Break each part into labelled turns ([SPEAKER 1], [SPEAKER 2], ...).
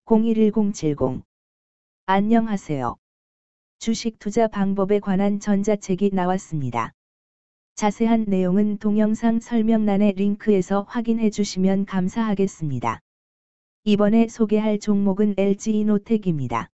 [SPEAKER 1] 011070. 안녕하세요. 주식 투자 방법에 관한 전자책이 나왔습니다. 자세한 내용은 동영상 설명란의 링크에서 확인해 주시면 감사하겠습니다. 이번에 소개할 종목은 LG이노텍입니다.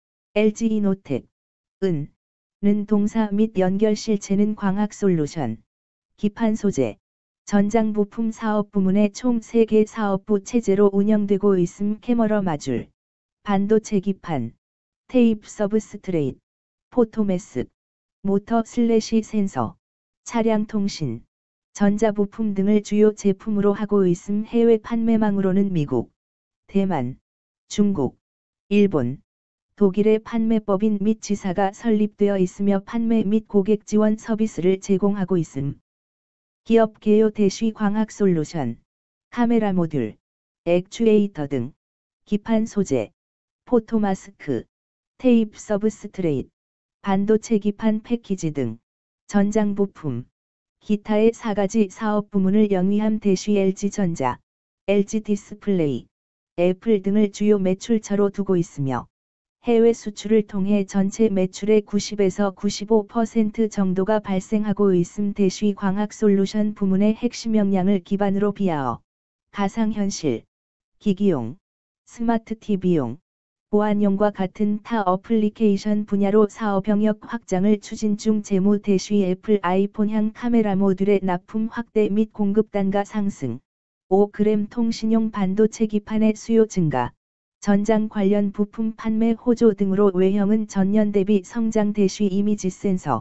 [SPEAKER 1] LG이노텍은 동사 및 연결 실체는 광학솔루션, 기판 소재, 전장 부품 사업 부문의 총 3개 사업부 체제로 운영되고 있음. 캐머러 마줄, 반도체 기판, 테이프 서브스트레이트, 포토매스, 모터 슬래시 센서, 차량 통신, 전자부품 등을 주요 제품으로 하고 있음. 해외 판매망으로는 미국, 대만, 중국, 일본, 독일의 판매법인 및 지사가 설립되어 있으며 판매 및 고객 지원 서비스를 제공하고 있음. 기업 개요 대쉬 광학 솔루션, 카메라 모듈, 액추에이터 등, 기판 소재, 포토마스크, 테이프 서브스트레이트, 반도체 기판 패키지 등, 전장 부품, 기타의 4가지 사업 부문을 영위함. 대쉬 LG전자, LG디스플레이, 애플 등을 주요 매출처로 두고 있으며, 해외 수출을 통해 전체 매출의 90에서 95% 정도가 발생하고 있음. 대쉬 광학솔루션 부문의 핵심 역량을 기반으로 비하어 가상현실, 기기용, 스마트 TV용, 보안용과 같은 타 어플리케이션 분야로 사업 영역 확장을 추진 중. 재무 대쉬 애플 아이폰향 카메라 모듈의 납품 확대 및 공급 단가 상승, 5g 통신용 반도체 기판의 수요 증가, 전장 관련 부품 판매 호조 등으로 외형은 전년 대비 성장. 대쉬 이미지 센서,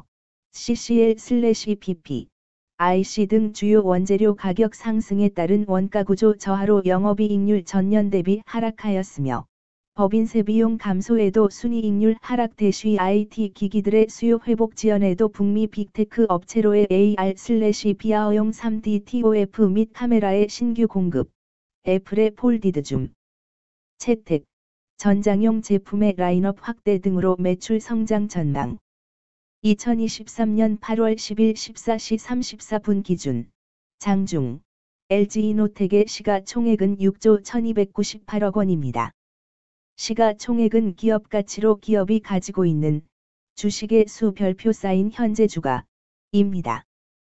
[SPEAKER 1] CCL/BP, IC 등 주요 원재료 가격 상승에 따른 원가구조 저하로 영업이익률 전년 대비 하락하였으며, 법인세 비용 감소에도 순이익률 하락. 대쉬 IT 기기들의 수요 회복 지연에도 북미 빅테크 업체로의 AR/VR용 3D TOF 및 카메라의 신규 공급, 애플의 폴디드 줌, 채택, 전장용 제품의 라인업 확대 등으로 매출 성장 전망. 2023년 8월 10일 14시 34분 기준 장중 LG이노텍의 시가총액은 6조 1298억 원입니다. 시가총액은 기업 가치로 기업이 가지고 있는 주식의 수 별표 쌓인 현재 주가입니다.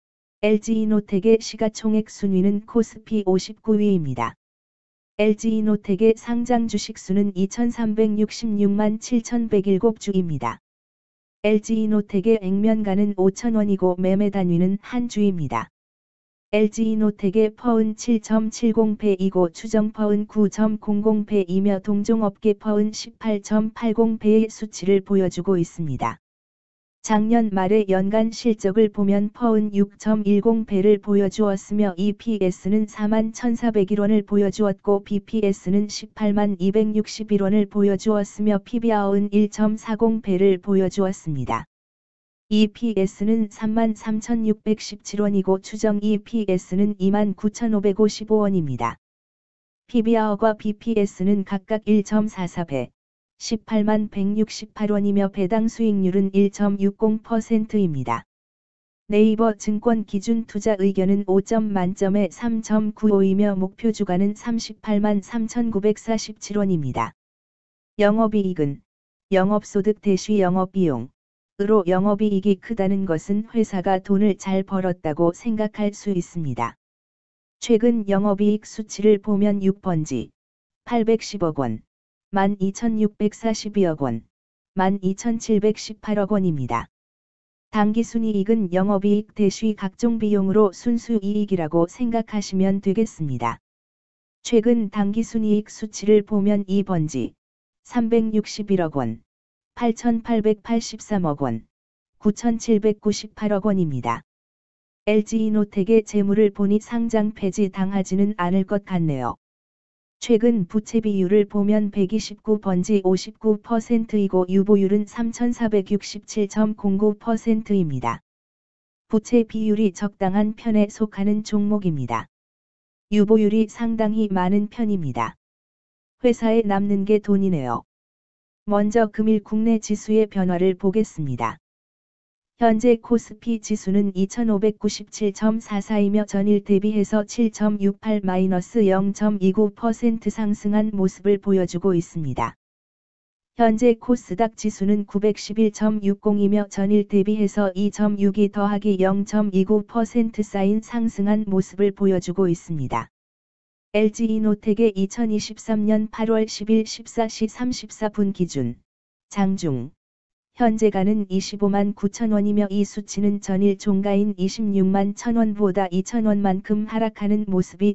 [SPEAKER 1] LG이노텍의 시가총액 순위는 코스피 59위입니다. LG이노텍의 상장 주식수는 2366만 7107주입니다. LG이노텍의 액면가는 5,000원이고 매매 단위는 한 주입니다. LG이노텍의 퍼은 7.70배이고 추정 퍼은 9.00배이며 동종업계 퍼은 18.80배의 수치를 보여주고 있습니다. 작년 말의 연간 실적을 보면 퍼은 6.10배를 보여주었으며 EPS는 41,401원을 보여주었고 BPS는 18261원을 보여주었으며 PBR은 1.40배를 보여주었습니다. EPS는 33,617원이고 추정 EPS는 29,555원입니다. PBR과 BPS는 각각 1.44배, 18168원이며 배당 수익률은 1.60%입니다. 네이버 증권 기준 투자 의견은 5점 만점에 3.95이며 목표 주가는 38만 3,947원입니다. 영업이익은 영업소득 대쉬 영업비용 으로 영업이익이 크다는 것은 회사가 돈을 잘 벌었다고 생각할 수 있습니다. 최근 영업이익 수치를 보면 6번지 810억 원, 12,642억 원, 12,718억 원입니다. 당기순이익은 영업이익 대쉬 각종 비용으로 순수이익이라고 생각하시면 되겠습니다. 최근 당기순이익 수치를 보면 2번지 361억 원, 8,883억 원, 9,798억 원입니다. LG이노텍의 재물을 보니 상장 폐지 당하지는 않을 것 같네요. 최근 부채 비율을 보면 129번지 59%이고 유보율은 3,467.09%입니다. 부채 비율이 적당한 편에 속하는 종목입니다. 유보율이 상당히 많은 편입니다. 회사에 남는 게 돈이네요. 먼저 금일 국내 지수의 변화를 보겠습니다. 현재 코스피 지수는 2597.44이며 전일 대비해서 7.68-0.29% 상승한 모습을 보여주고 있습니다. 현재 코스닥 지수는 911.60이며 전일 대비해서 2.62 더하기 0.29% 쌓인 상승한 모습을 보여주고 있습니다. LG이노텍의 2023년 8월 10일 14시 34분 기준 장중 현재가는 25만 9천원이며 이 수치는 전일 종가인 26만 1,000원보다 2,000원만큼 하락하는 모습이